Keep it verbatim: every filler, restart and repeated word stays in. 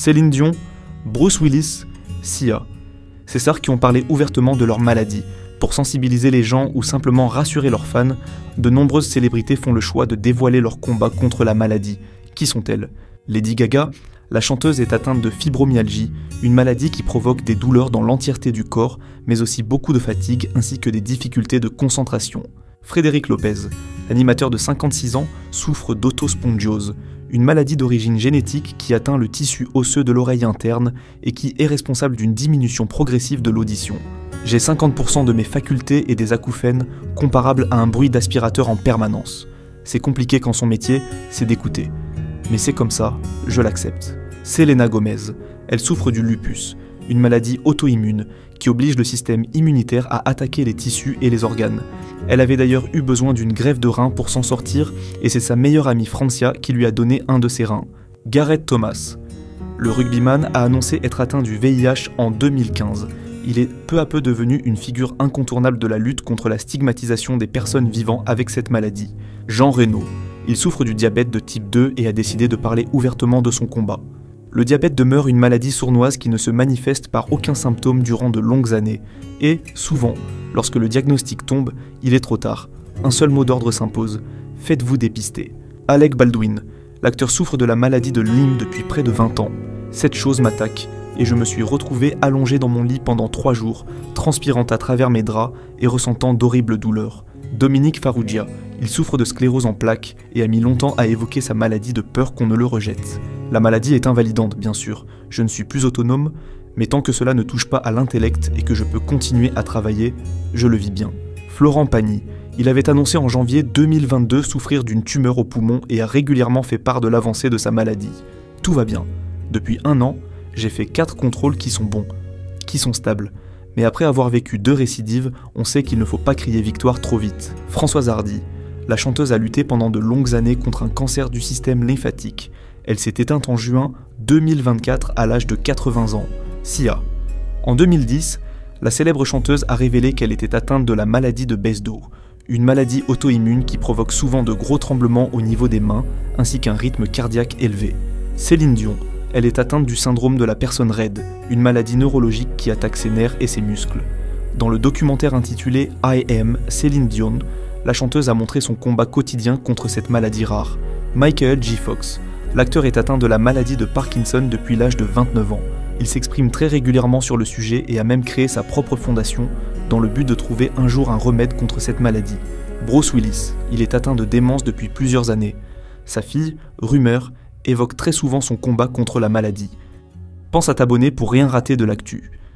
Céline Dion, Bruce Willis, Sia. Ces stars qui ont parlé ouvertement de leur maladie. Pour sensibiliser les gens ou simplement rassurer leurs fans, de nombreuses célébrités font le choix de dévoiler leur combat contre la maladie. Qui sont-elles? Lady Gaga, la chanteuse est atteinte de fibromyalgie, une maladie qui provoque des douleurs dans l'entièreté du corps, mais aussi beaucoup de fatigue ainsi que des difficultés de concentration. Frédéric Lopez, l'animateur de cinquante-six ans, souffre d'autospongiose, une maladie d'origine génétique qui atteint le tissu osseux de l'oreille interne et qui est responsable d'une diminution progressive de l'audition. J'ai cinquante pour cent de mes facultés et des acouphènes comparables à un bruit d'aspirateur en permanence. C'est compliqué quand son métier, c'est d'écouter. Mais c'est comme ça, je l'accepte. Selena Gomez, elle souffre du lupus, une maladie auto-immune qui oblige le système immunitaire à attaquer les tissus et les organes. Elle avait d'ailleurs eu besoin d'une greffe de rein pour s'en sortir et c'est sa meilleure amie Francia qui lui a donné un de ses reins. Gareth Thomas, le rugbyman a annoncé être atteint du V I H en deux mille quinze. Il est peu à peu devenu une figure incontournable de la lutte contre la stigmatisation des personnes vivant avec cette maladie. Jean Reno, il souffre du diabète de type deux et a décidé de parler ouvertement de son combat. Le diabète demeure une maladie sournoise qui ne se manifeste par aucun symptôme durant de longues années. Et, souvent, lorsque le diagnostic tombe, il est trop tard. Un seul mot d'ordre s'impose. Faites-vous dépister. Alec Baldwin, l'acteur souffre de la maladie de Lyme depuis près de vingt ans. Cette chose m'attaque, et je me suis retrouvé allongé dans mon lit pendant trois jours, transpirant à travers mes draps et ressentant d'horribles douleurs. Dominique Farrugia, il souffre de sclérose en plaques et a mis longtemps à évoquer sa maladie de peur qu'on ne le rejette. La maladie est invalidante, bien sûr, je ne suis plus autonome, mais tant que cela ne touche pas à l'intellect et que je peux continuer à travailler, je le vis bien. Florent Pagny, il avait annoncé en janvier deux mille vingt-deux souffrir d'une tumeur au poumon et a régulièrement fait part de l'avancée de sa maladie. Tout va bien. Depuis un an, j'ai fait quatre contrôles qui sont bons, qui sont stables. Mais après avoir vécu deux récidives, on sait qu'il ne faut pas crier victoire trop vite. Françoise Hardy, la chanteuse a lutté pendant de longues années contre un cancer du système lymphatique. Elle s'est éteinte en juin deux mille vingt-quatre à l'âge de quatre-vingts ans. Sia. En deux mille dix, la célèbre chanteuse a révélé qu'elle était atteinte de la maladie de Basedow, une maladie auto-immune qui provoque souvent de gros tremblements au niveau des mains, ainsi qu'un rythme cardiaque élevé. Céline Dion. Elle est atteinte du syndrome de la personne raide, une maladie neurologique qui attaque ses nerfs et ses muscles. Dans le documentaire intitulé I Am Céline Dion, la chanteuse a montré son combat quotidien contre cette maladie rare. Michael J. Fox, l'acteur est atteint de la maladie de Parkinson depuis l'âge de vingt-neuf ans. Il s'exprime très régulièrement sur le sujet et a même créé sa propre fondation dans le but de trouver un jour un remède contre cette maladie. Bruce Willis, il est atteint de démence depuis plusieurs années. Sa fille, Rumeur, évoque très souvent son combat contre la maladie. Pense à t'abonner pour rien rater de l'actu.